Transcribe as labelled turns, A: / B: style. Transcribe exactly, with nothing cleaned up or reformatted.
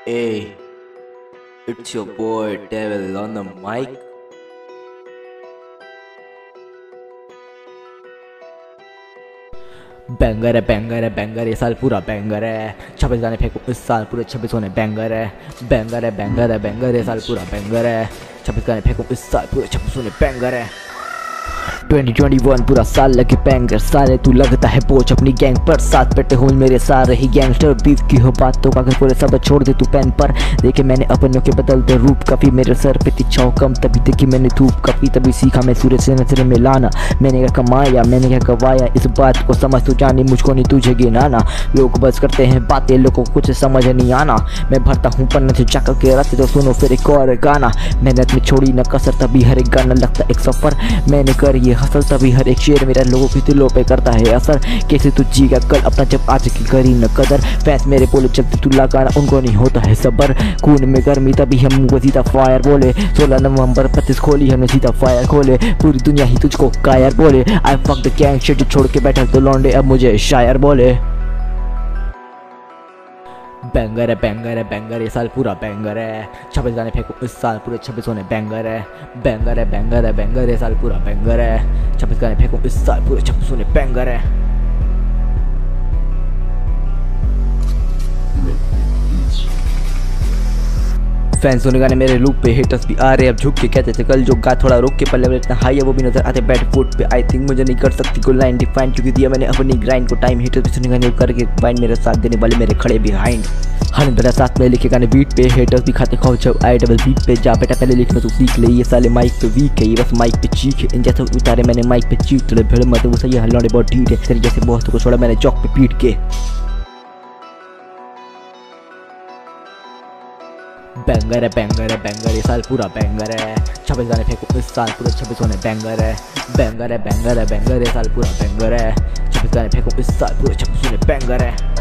A: Hey, it's your boy Devil on the mic.
B: Banger है banger है banger ये साल पूरा बैंगर है। छब्बीस गाने फेंको इस साल पूरे छब्बीस होने बैंगर है। बैंगर है बैंगर है बैंगर ये साल पूरा बैंगर है। छब्बीस गाने फेंको इस साल पूरे छब्बीस होने बैंगर है। ट्वेंटी ट्वेंटी वन पूरा साल लगे बैंगर सारे तू लगता है बोझ अपनी गैंग पर। साथ बैठे हुए मेरे सारे ही गैंगस्टर बीफ की हो बात तो कागज पूरे सब छोड़ दे तू पेन पर। देखे मैंने अपनों के बदलते रूप काफी मेरे सर पे तिछाओ कम तभी देखी मैंने धूप काफी तभी सीखा मैं सूर्य से नजर में लाना। मैंने क्या कमाया मैंने क्या गवाया इस बात को समझ तो जानी मुझको नहीं तुझे गिनाना। लोग बस करते हैं बातें लोगों को कुछ समझ नहीं आना। मैं भरता हूँ पन्ने से जाकर के रात तो सुनो फिर एक और गाना। मेहनत में छोड़ी न कसर तभी हर एक गाना लगता एक सफर। मैंने कर ये हसल तभी हर एक शेर मेरा लोगों के दिलों पे करता है असर। कैसे तू जीगा कल अपना जब आज की करी न कदर। फैंस मेरे बोले चलते तू लगाना उनको नहीं होता है सबर। खून में गर्मी तभी हम मुझे सीधा फायर बोले। सोलह नवंबर पच्चीस खोली हमने सीधा फायर खोले। पूरी दुनिया ही तुझको कायर बोले। I fuck the gang shit छोड़ के बैठा तो लौंडे अब मुझे शायर बोले। बैंगर है बैंगर है बैंगर ये साल पूरा बैंगर है। छब्बीस गाने फेंको इस साल पूरे छब्बीस होने बैंगर है। बैंगर है बैंगर है बैंगर ये साल पूरा बैंगर है। छब्बीस गाने फेंको इस साल पूरे छब्बीस होने बैंगर है। फैंस होने गाने मेरे लूप पे हेटर्स भी आ रहे अब झुक के कहते थे कल जो गा थोड़ा रुक के पर लेवल इतना हाई है वो भी नजर आते बैट फुट पे। आई थिंक मुझे नहीं कर सकती कोई लाइन डिफाइन क्योंकि दिया मैंने अपनी ग्राइंड को टाइम। हेटर्स भी सुने गाने करके बाइंड मेरे साथ देने वाले मेरे खड़े बिहाइंड। हर बेटा साथ में लिखे गाने बीट पे हेटर्स भी खाते खाओ जब आए डबल बीट पे। जा बेटा पहले लिखना तो सीख ले ये साले माइक पे वीक है ये बस माइक पे चीख है। इन जैसे उतारे मैंने माइक पे चीख थोड़े भिड़ मत वो सही हल्लाने बहुत ढीठ है। तेरे जैसे बहुत को छोड़ा मैंने चौक पे पीट के। बैंगर है बैंगर है बैंगर ये साल पूरा बैंगर है। छब्बीस गाने फेंको इस साल पूरे छब्बीस होने बैंगर है। बैंगर है बैंगर है बैंगर ये साल पूरा बैंगर है। छब्बीस गाने फेंको इस साल पूरे छब्बीस होने बैंगर है।